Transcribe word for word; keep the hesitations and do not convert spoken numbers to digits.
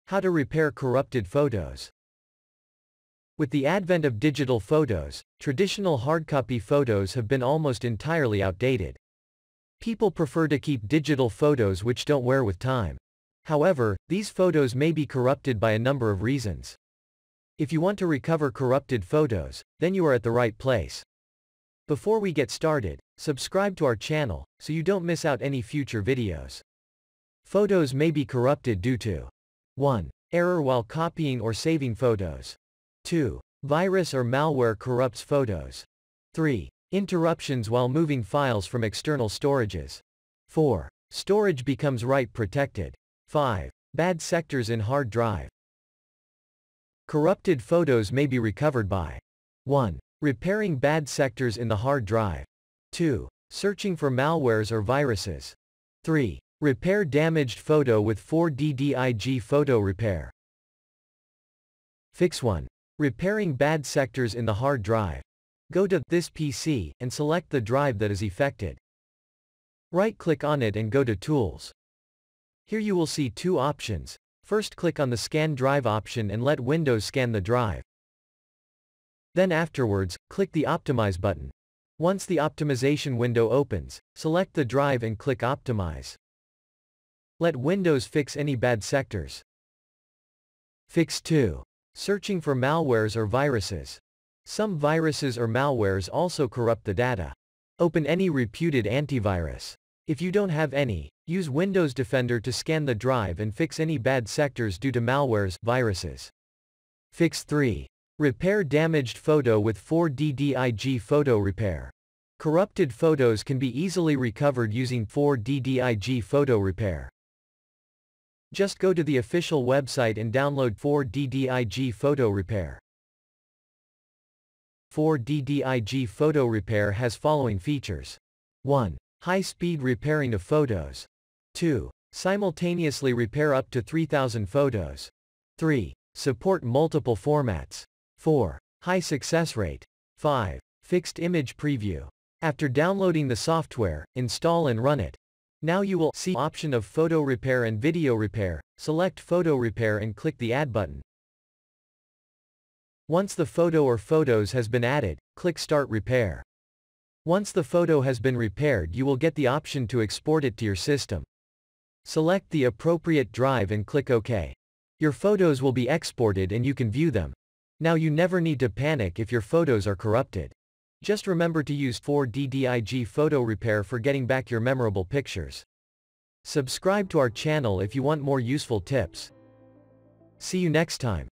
How to repair corrupted photos. With the advent of digital photos, traditional hardcopy photos have been almost entirely outdated. People prefer to keep digital photos which don't wear with time. However, these photos may be corrupted by a number of reasons. If you want to recover corrupted photos, then you are at the right place. Before we get started, subscribe to our channel, so you don't miss out any future videos. Photos may be corrupted due to one Error while copying or saving photos. two Virus or malware corrupts photos. three Interruptions while moving files from external storages. four Storage becomes write protected. five Bad sectors in hard drive. Corrupted photos may be recovered by one Repairing bad sectors in the hard drive. two Searching for malwares or viruses. three Repair damaged photo with four D D I G photo repair. Fix one Repairing bad sectors in the hard drive. Go to This P C and select the drive that is affected. Right-click on it and go to Tools. Here you will see two options. First, click on the Scan Drive option and let Windows scan the drive. Then afterwards, click the Optimize button. Once the optimization window opens, select the drive and click Optimize. Let Windows fix any bad sectors. Fix two Searching for malwares or viruses. Some viruses or malwares also corrupt the data. Open any reputed antivirus. If you don't have any, use Windows Defender to scan the drive and fix any bad sectors due to malwares, viruses. Fix three Repair damaged photo with four D D I G photo repair. Corrupted photos can be easily recovered using four D D I G photo repair. Just go to the official website and download four D D I G photo repair. four D D I G photo repair has following features. one High-speed repairing of photos. two Simultaneously repair up to three thousand photos. three Support multiple formats. four High success rate. five Fixed image preview. After downloading the software, install and run it. Now you will see option of photo repair and video repair. Select photo repair and click the Add button. Once the photo or photos has been added, click Start Repair. Once the photo has been repaired, you will get the option to export it to your system. Select the appropriate drive and click OK. Your photos will be exported and you can view them. Now you never need to panic if your photos are corrupted. Just remember to use four D D I G photo repair for getting back your memorable pictures. Subscribe to our channel if you want more useful tips. See you next time.